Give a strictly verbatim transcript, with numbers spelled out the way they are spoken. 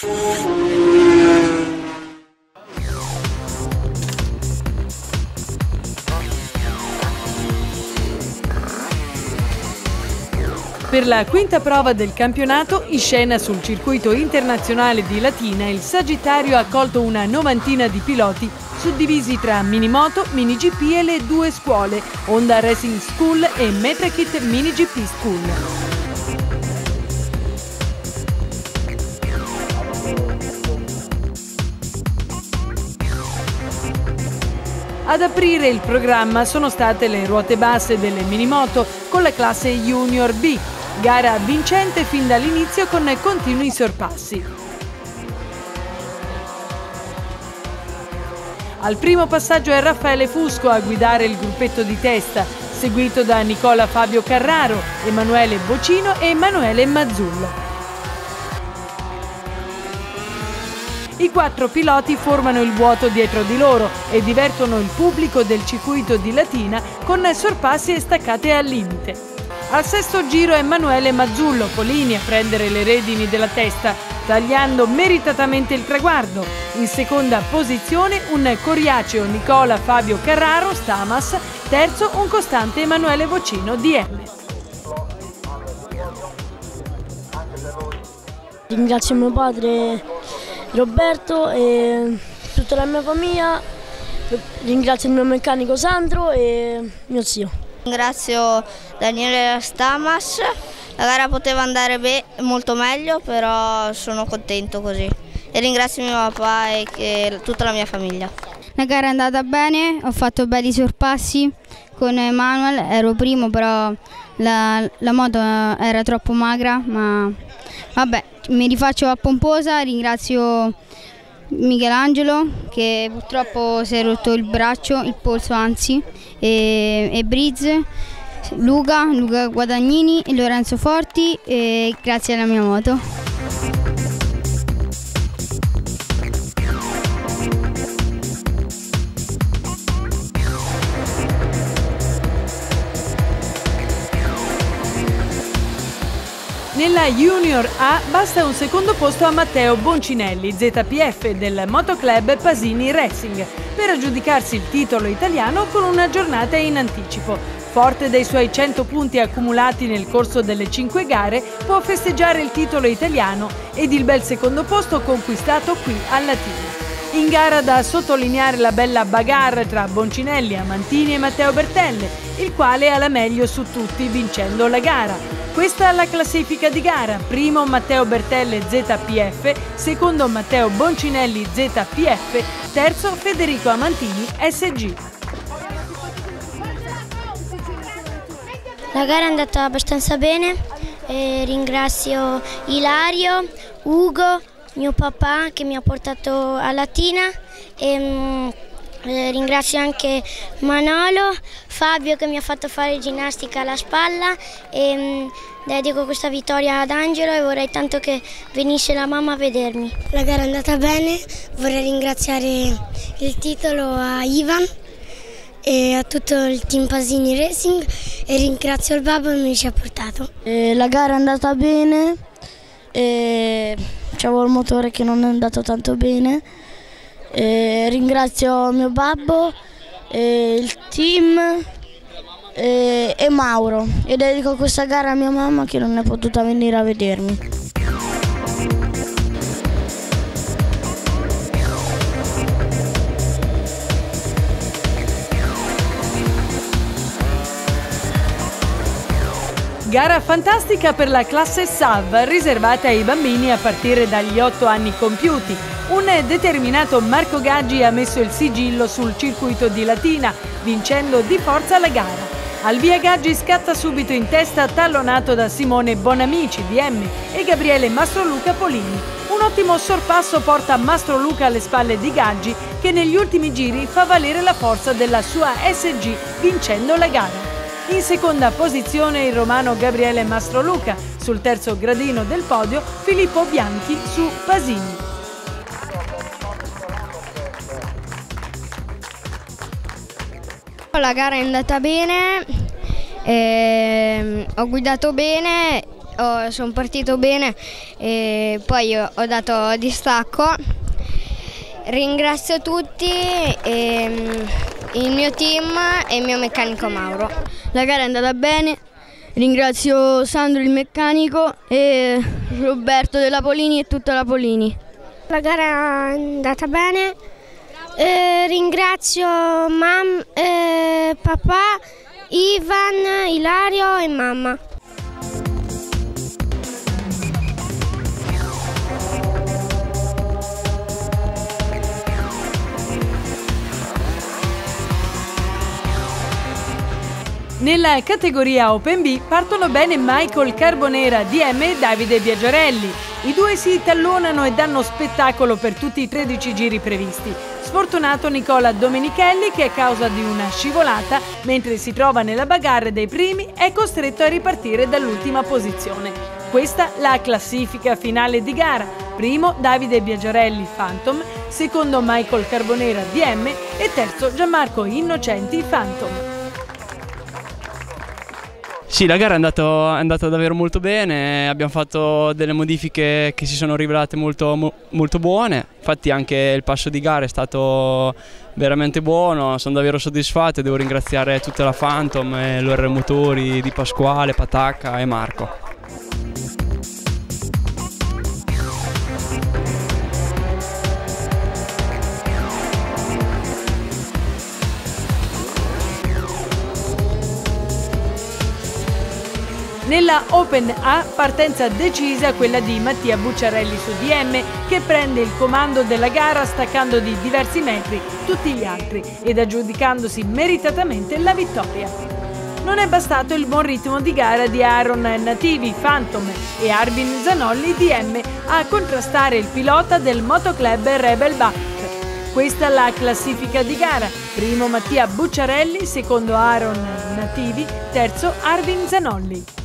Per la quinta prova del campionato, in scena sul circuito internazionale di Latina, il Sagittario ha accolto una novantina di piloti suddivisi tra minimoto, mini G P e le due scuole, Honda Racing School e Metrakit Mini G P School. Ad aprire il programma sono state le ruote basse delle minimoto con la classe Junior B, gara vincente fin dall'inizio con continui sorpassi. Al primo passaggio è Raffaele Fusco a guidare il gruppetto di testa, seguito da Nicola Fabio Carraro, Emanuele Bocino e Emanuele Mazzullo. I quattro piloti formano il vuoto dietro di loro e divertono il pubblico del circuito di Latina con sorpassi e staccate al limite. Al sesto giro è Emanuele Mazzullo Polini a prendere le redini della testa, tagliando meritatamente il traguardo. In seconda posizione un coriaceo Nicola Fabio Carraro Stamas, terzo un costante Emanuele Vocino D M. Ringrazio mio padre Roberto e tutta la mia famiglia, ringrazio il mio meccanico Sandro e mio zio. Ringrazio Daniele Stamas, la gara poteva andare molto meglio, però sono contento così. E ringrazio mio papà e, e tutta la mia famiglia. La gara è andata bene, ho fatto belli sorpassi con Emanuele, ero primo però la, la moto era troppo magra, ma vabbè, mi rifaccio a pomposa, ringrazio Michelangelo che purtroppo si è rotto il braccio, il polso anzi, e, e Briz, Luca, Luca Guadagnini e Lorenzo Forti e grazie alla mia moto. Nella Junior A basta un secondo posto a Matteo Boncinelli, Z P F del Motoclub Pasini Racing, per aggiudicarsi il titolo italiano con una giornata in anticipo. Forte dei suoi cento punti accumulati nel corso delle cinque gare, può festeggiare il titolo italiano ed il bel secondo posto conquistato qui a Latina. In gara da sottolineare la bella bagarre tra Boncinelli, Amantini e Matteo Bertelle, il quale ha la meglio su tutti vincendo la gara. Questa è la classifica di gara: primo Matteo Bertelle Z P F, secondo Matteo Boncinelli Z P F, terzo Federico Amantini S G. La gara è andata abbastanza bene, e ringrazio Ilario, Ugo, mio papà che mi ha portato a Latina e eh, ringrazio anche Manolo, Fabio che mi ha fatto fare ginnastica alla spalla e mh, dedico questa vittoria ad Angelo e vorrei tanto che venisse la mamma a vedermi. La gara è andata bene, vorrei ringraziare il titolo a Ivan e a tutto il team Pasini Racing e ringrazio il babbo che mi ci ha portato. E la gara è andata bene, e c'avevo il motore che non è andato tanto bene. E ringrazio mio babbo, e il team e, e Mauro e dedico questa gara a mia mamma che non è potuta venire a vedermi. Gara fantastica per la classe S A V, riservata ai bambini a partire dagli otto anni compiuti. Un determinato Marco Gaggi ha messo il sigillo sul circuito di Latina, vincendo di forza la gara. Al via Gaggi scatta subito in testa, tallonato da Simone Bonamici D M e Gabriele Mastroluca Polini. Un ottimo sorpasso porta Mastroluca alle spalle di Gaggi, che negli ultimi giri fa valere la forza della sua S G, vincendo la gara. In seconda posizione il romano Gabriele Mastroluca, sul terzo gradino del podio Filippo Bianchi su Pasini. La gara è andata bene, ehm, ho guidato bene, oh, sono partito bene e poi ho, ho dato distacco. Ringrazio tutti, e, il mio team e il mio meccanico Mauro. La gara è andata bene, ringrazio Sandro il meccanico e Roberto della Polini e tutta la Polini. La gara è andata bene, eh, ringrazio mam, eh, papà, Ivan, Ilario e mamma. Nella categoria Open B partono bene Michael Carbonera D M e Davide Biagiarelli. I due si tallonano e danno spettacolo per tutti i tredici giri previsti. Sfortunato Nicola Domenichelli, che a causa di una scivolata, mentre si trova nella bagarre dei primi, è costretto a ripartire dall'ultima posizione. Questa la classifica finale di gara. Primo Davide Biagiarelli Phantom, secondo Michael Carbonera D M e terzo Gianmarco Innocenti Phantom. Sì, la gara è andata, è andata davvero molto bene, abbiamo fatto delle modifiche che si sono rivelate molto, mo, molto buone, infatti anche il passo di gara è stato veramente buono, sono davvero soddisfatto e devo ringraziare tutta la Phantom e l'O R Motori di Pasquale, Patacca e Marco. Nella Open A partenza decisa quella di Mattia Bucciarelli su D M, che prende il comando della gara staccando di diversi metri tutti gli altri ed aggiudicandosi meritatamente la vittoria. Non è bastato il buon ritmo di gara di Aaron Nativi Phantom e Arvin Zanolli D M a contrastare il pilota del motoclub Rebel Buck. Questa è la classifica di gara: primo Mattia Bucciarelli, secondo Aaron Nativi, terzo Arvin Zanolli.